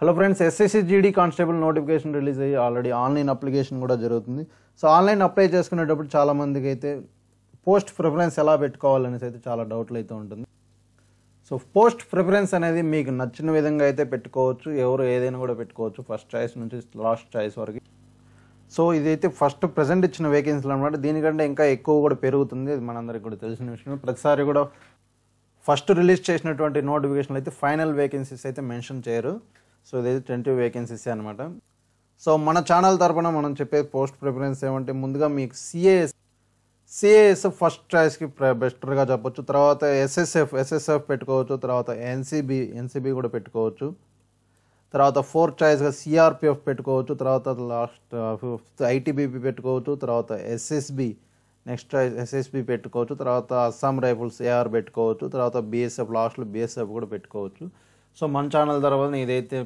Hello friends, SSC GD constable notification release అయ్యి already online application కూడా జరుగుతుంది. So online apply చేసుకునేటప్పుడు చాలామందికి అయితే పోస్ట్ ప్రిఫరెన్స్ ఎలా పెట్టుకోవాలనేసి అయితే చాలా డౌట్లు అయితే ఉంటుంది. సో పోస్ట్ ప్రిఫరెన్స్ అనేది మీకు నచ్చిన విధంగా అయితే పెట్టుకోవచ్చు, ఎవరు ఏదైనా కూడా పెట్టుకోవచ్చు, ఫస్ట్ చాయిస్ నుంచి లాస్ట్ చాయిస్ వరకు. సో ఇదైతే ఫస్ట్ ప్రజెంట్ ఇచ్చిన వేకెన్సీలు అనమాట. దీనికంటే ఇంకా ఎక్కువ కూడా పెరుగుతుంది, ఇది మనందరికీ కూడా తెలిసిన విషయం. ప్రతిసారి కూడా ఫస్ట్ రిలీజ్ చేసినటువంటి నోటిఫికేషన్లు అయితే ఫైనల్ వేకెన్సీస్ అయితే మెన్షన్ చేయరు. సో ఇదైతే 20 వేకెన్సీస్ అనమాట. సో మన ఛానల్ తరపున మనం చెప్పే పోస్ట్ ప్రిఫరెన్స్ ఏమంటే, ముందుగా మీకు సిఏఎస్ ఫస్ట్ చాయిస్కి బెస్టర్గా చెప్పొచ్చు. తర్వాత ఎస్ఎస్ఎఫ్ పెట్టుకోవచ్చు. తర్వాత ఎన్సీబీ కూడా పెట్టుకోవచ్చు. తర్వాత ఫోర్త్ చాయిస్గా సిఆర్పిఎఫ్ పెట్టుకోవచ్చు. తర్వాత లాస్ట్ ఫిఫ్త్ ఐటీబీపీ పెట్టుకోవచ్చు. తర్వాత ఎస్ఎస్బి నెక్స్ట్ చాయిస్ ఎస్ఎస్బి పెట్టుకోవచ్చు. తర్వాత అస్సాం రైఫిల్స్ ఏఆర్ పెట్టుకోవచ్చు. తర్వాత బీఎస్ఎఫ్ లాస్ట్లో బీఎస్ఎఫ్ కూడా పెట్టుకోవచ్చు. సో మన ఛానల్ తర్వాత ఇదైతే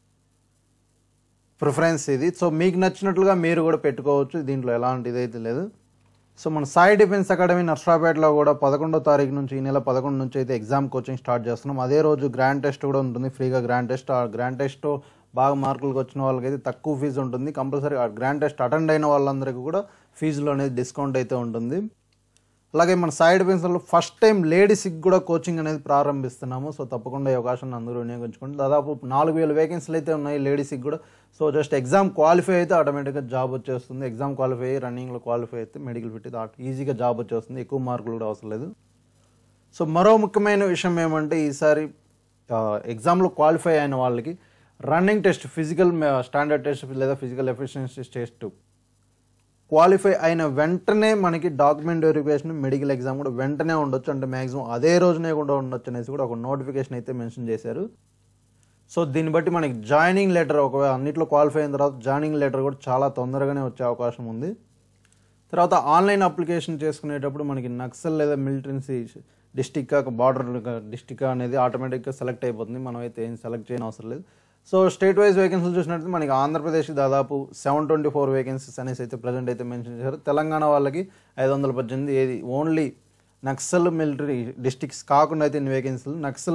ప్రిఫరెన్స్ ఇది. సో మీకు నచ్చినట్లుగా మీరు కూడా పెట్టుకోవచ్చు, దీంట్లో ఎలాంటి ఇదైతే లేదు. సో మన సాయి డిఫెన్స్ అకాడమీ నర్సరాపేటలో కూడా 11వ తారీఖు నుంచి, ఈ నెల 11 నుంచి అయితే ఎగ్జామ్ కోచింగ్ స్టార్ట్ చేస్తున్నాం. అదే రోజు గ్రాండ్ టెస్ట్ కూడా ఉంటుంది, ఫ్రీగా గ్రాండ్ టెస్ట్. ఆ గ్రాండ్ టెస్ట్ బాగా మార్కులకు వచ్చిన వాళ్ళకైతే తక్కువ ఫీజు ఉంటుంది. కంపల్సరీ ఆ గ్రాండ్ టెస్ట్ అటెండ్ అయిన వాళ్ళందరికీ కూడా ఫీజులో అనేది డిస్కౌంట్ అయితే ఉంటుంది. అలాగే మన సాయి డిఫెన్స్లో ఫస్ట్ టైం లేడీస్కి కూడా కోచింగ్ అనేది ప్రారంభిస్తున్నాము. సో తప్పకుండా ఈ అవకాశాన్ని అందరూ వినియోగించుకోండి. దాదాపు 4000 వేకెన్సీలు అయితే ఉన్నాయి లేడీస్కి కూడా. సో జస్ట్ ఎగ్జామ్ క్వాలిఫై అయితే ఆటోమేటిక్గా జాబ్ వచ్చేస్తుంది. ఎగ్జామ్ క్వాలిఫై అయ్యి రన్నింగ్లో క్వాలిఫై అయితే మెడికల్ ఫిట్ అయితే ఈజీగా జాబ్ వచ్చేస్తుంది, ఎక్కువ మార్కులు కూడా అవసరం లేదు. సో మరో ముఖ్యమైన విషయం ఏమంటే, ఈసారి ఎగ్జామ్లో క్వాలిఫై అయిన వాళ్ళకి running test, physical standard test లేదా ఫిజికల్ ఎఫిషియన్సీ టెస్ట్ క్వాలిఫై అయిన వెంటనే మనకి డాక్యుమెంట్ వెరిఫికేషన్, మెడికల్ ఎగ్జామ్ కూడా వెంటనే ఉండొచ్చు. అంటే మ్యాక్సిమం అదే రోజునే కూడా ఉండొచ్చు అనేసి కూడా ఒక నోటిఫికేషన్ అయితే మెన్షన్ చేశారు. సో దీన్ని బట్టి మనకి జాయినింగ్ లెటర్, ఒకవేళ అన్నింటిలో క్వాలిఫై అయిన తర్వాత జాయినింగ్ లెటర్ కూడా చాలా తొందరగానే వచ్చే అవకాశం ఉంది. తర్వాత ఆన్లైన్ అప్లికేషన్ చేసుకునేటప్పుడు మనకి నక్సల్ లేదా మిలిటెన్సీ డిస్టిక్, బార్డర్ డిస్టిక్ అనేది ఆటోమేటిక్గా సెలెక్ట్ అయిపోతుంది. మనం అయితే ఏం సెలెక్ట్ చేయని అవసరం లేదు. సో స్టేట్ వైజ్ వేకెన్సీలు చూసినట్టు మనకి ఆంధ్రప్రదేశ్కి దాదాపు 724 వేకెన్సీస్ అనేసి అయితే ప్రజెంట్ అయితే మెన్షన్ చేశారు. తెలంగాణ వాళ్ళకి 518, ఏది ఓన్లీ నక్సల్ మిలిటరీ డిస్టిక్స్ కాకుండా అయితే ఇన్ని వేకెన్సీలు. నక్సల్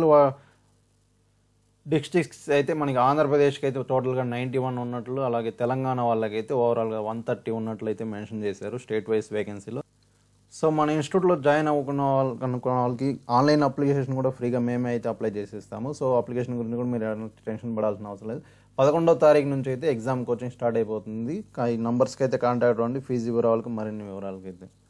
డిస్టిక్స్ అయితే మనకి ఆంధ్రప్రదేశ్కి అయితే టోటల్గా 91 ఉన్నట్లు, అలాగే తెలంగాణ వాళ్ళకైతే ఓవరాల్గా 130 ఉన్నట్లు అయితే మెన్షన్ చేశారు స్టేట్ వైజ్ వేకెన్సీలో. సో మన ఇన్స్టిట్యూట్లో జాయిన్ అనుకున్న వాళ్ళకి ఆన్లైన్ అప్లికేషన్ కూడా ఫ్రీగా మేమే అయితే అప్లై చేసేస్తాము. సో అప్లికేషన్ గురించి కూడా మీరు టెన్షన్ పడాల్సిన అవసరం లేదు. 11వ తారీఖు నుంచి అయితే ఎగ్జామ్ కోచింగ్ స్టార్ట్ అయిపోతుంది. ఈ నంబర్స్కి అయితే కాంటాక్ట్ అవ్వండి. ఫీజు వివరాలకు మరిన్ని వివరాలకైతే.